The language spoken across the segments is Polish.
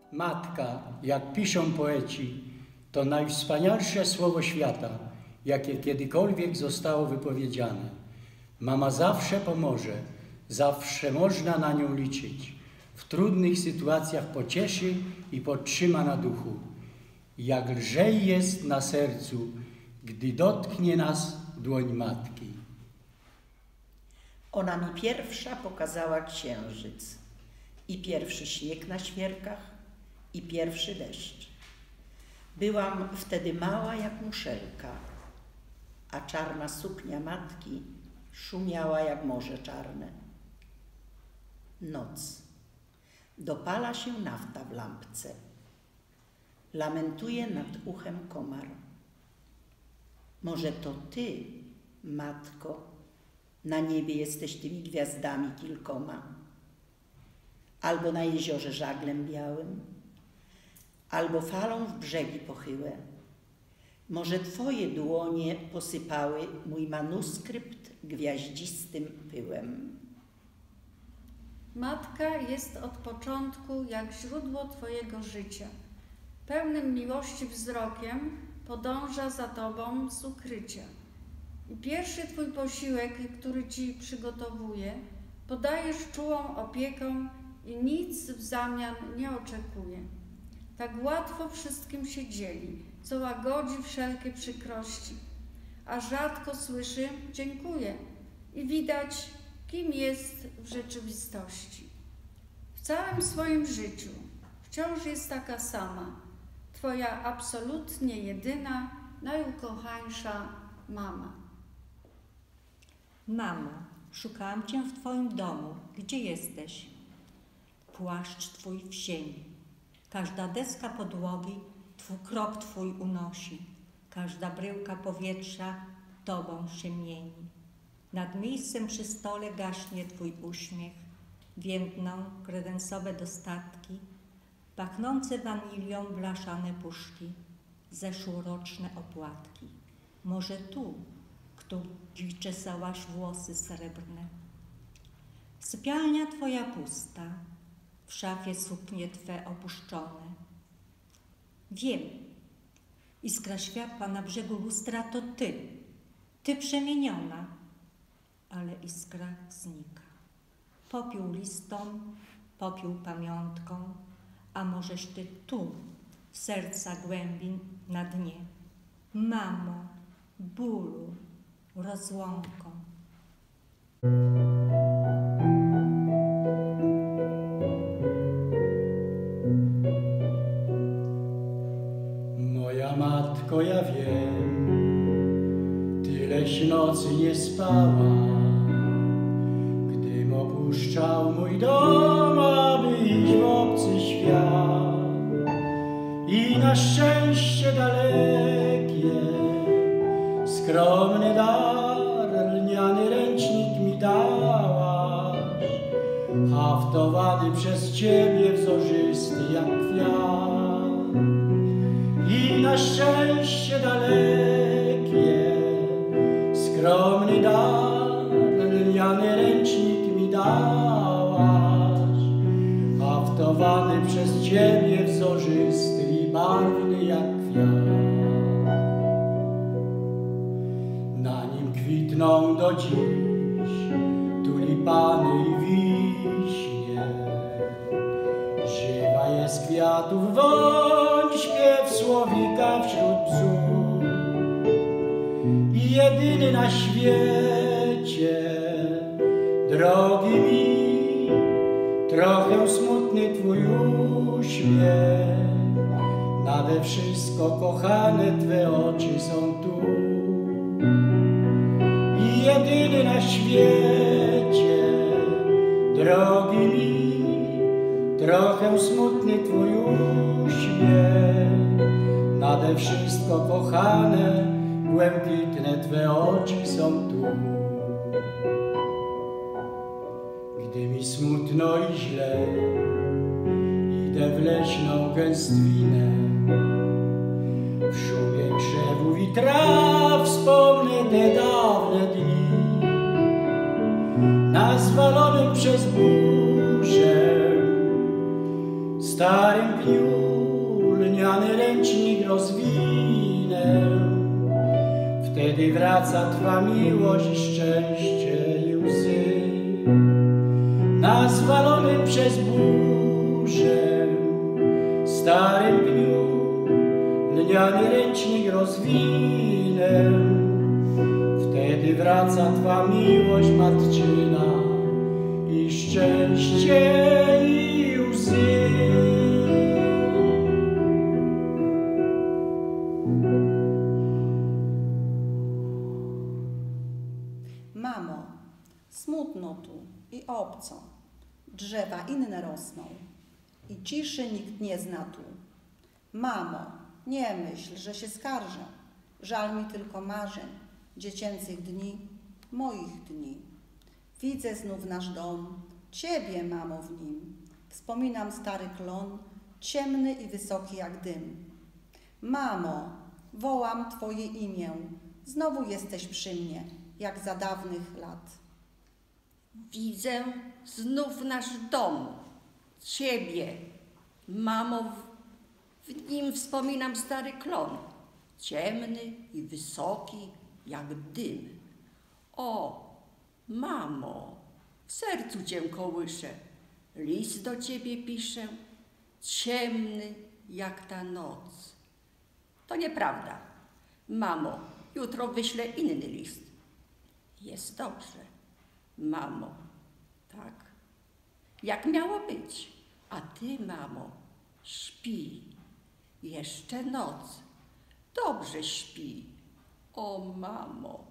Matka, jak piszą poeci, to najwspanialsze słowo świata, jakie kiedykolwiek zostało wypowiedziane. Mama zawsze pomoże, zawsze można na nią liczyć. W trudnych sytuacjach pocieszy i podtrzyma na duchu. Jak lżej jest na sercu, gdy dotknie nas dłoń matki. Ona mi pierwsza pokazała księżyc i pierwszy śnieg na świerkach i pierwszy deszcz. Byłam wtedy mała jak muszelka, a czarna suknia matki szumiała jak morze czarne. Noc. Dopala się nafta w lampce. Lamentuje nad uchem komar. Może to ty, matko, na niebie jesteś tymi gwiazdami kilkoma, albo na jeziorze żaglem białym, albo falą w brzegi pochyłe. Może twoje dłonie posypały mój manuskrypt gwiaździstym pyłem. Matka jest od początku jak źródło twojego życia. Pełnym miłości wzrokiem podąża za tobą z ukrycia. I pierwszy twój posiłek, który ci przygotowuje, podajesz czułą opieką i nic w zamian nie oczekuje. Tak łatwo wszystkim się dzieli, co łagodzi wszelkie przykrości, a rzadko słyszy dziękuję i widać, kim jest w rzeczywistości. W całym swoim życiu wciąż jest taka sama, twoja absolutnie jedyna, najukochańsza mama. Mamo, szukałam cię w twoim domu. Gdzie jesteś? Płaszcz twój w ziemi. Każda deska podłogi krok twój unosi. Każda bryłka powietrza tobą się mieni. Nad miejscem przy stole gaśnie twój uśmiech. Więdną kredensowe dostatki, pachnące wanilią blaszane puszki, zeszłoroczne opłatki. Może tu, kto czesałaś włosy srebrne. Sypialnia twoja pusta, w szafie suknie twe opuszczone. Wiem, iskra światła na brzegu lustra to ty przemieniona, ale iskra znika. Popiół listą, popiół pamiątką, a możeś ty tu, w serca głębin na dnie. Mamo, bólu, rozłąką. Moja matko, ja wiem, tyleś nocy nie spała, gdym opuszczał mój dom, aby iść w obcy świat. I na szczęście dalekie, skromny dar, lniany ręcznik mi dałaś, haftowany przez ciebie wzorzysty jak kwiat. I na szczęście dalekie, skromny dar, lniany ręcznik mi dałaś, haftowany przez ciebie wzorzysty i barwny jak kwiat. Na nim kwitną do dziś tulipany i wiśnie. Żywa jest kwiatów woń, śpiew słowika wśród psów. I jedyny na świecie, drogi mi, trochę smutny twój uśmiech. Nade wszystko kochane twe oczy są tu. I jedyny na świecie, drogi mi, trochę smutny twój uśmiech. Nade wszystko kochane, błękitne twe oczy są tu. Gdy mi smutno i źle, idę w leśną gęstwinę. W szumie krzewów i traw wspomnę te dawne dni. Na zwalonym przez burzę starym pniu ręcznik rozwinę. Wtedy wraca Twa miłość, szczęście i łzy. Na zwalonym przez burzę starym pniu lniany ręcznik rozwinę. Wtedy wraca Twa miłość matczyna i szczęście i łzy. Mamo, smutno tu i obco, drzewa inne rosną i ciszy nikt nie zna tu. Mamo, nie myśl, że się skarżę, żal mi tylko marzeń, dziecięcych dni, moich dni. Widzę znów nasz dom, Ciebie, mamo, w nim. Wspominam stary klon, ciemny i wysoki jak dym. Mamo, wołam Twoje imię, znowu jesteś przy mnie, jak za dawnych lat. Widzę znów nasz dom, Ciebie, mamo, w nim wspominam stary klon, ciemny i wysoki jak dym. O, mamo, w sercu Cię kołyszę, list do Ciebie piszę, ciemny jak ta noc. To nieprawda, mamo, jutro wyślę inny list. Jest dobrze, mamo, tak, jak miało być, a Ty, mamo, śpi, jeszcze noc, dobrze śpi, o mamo.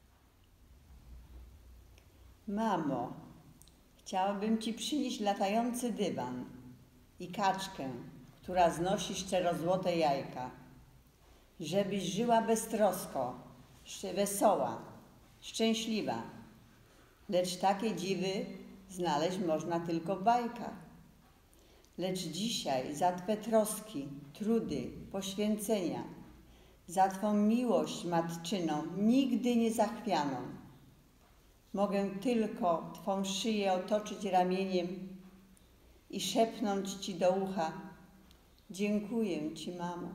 Mamo, chciałabym Ci przynieść latający dywan i kaczkę, która znosi szczerozłote jajka, żebyś żyła beztrosko, wesoła, szczęśliwa. Lecz takie dziwy znaleźć można tylko w bajkach. Lecz dzisiaj za Twe troski, trudy, poświęcenia, za Twą miłość matczyną, nigdy nie zachwianą, mogę tylko Twą szyję otoczyć ramieniem i szepnąć Ci do ucha: dziękuję Ci, mamo.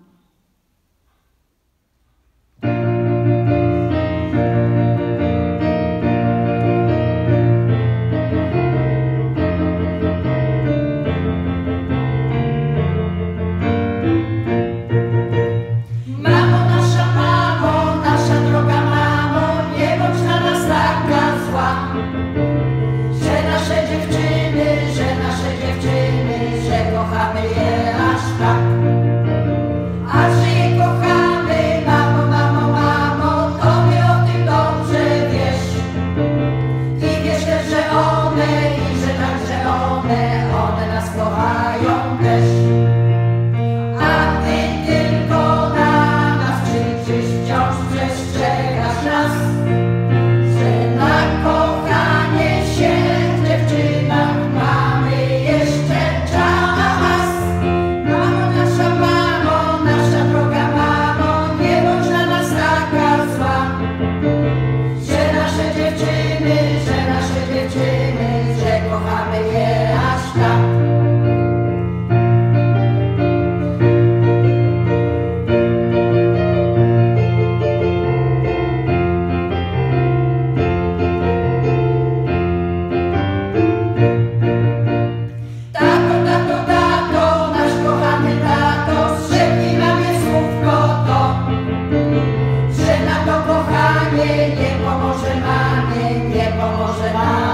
Nie pomoże mamie, nie pomoże mamie.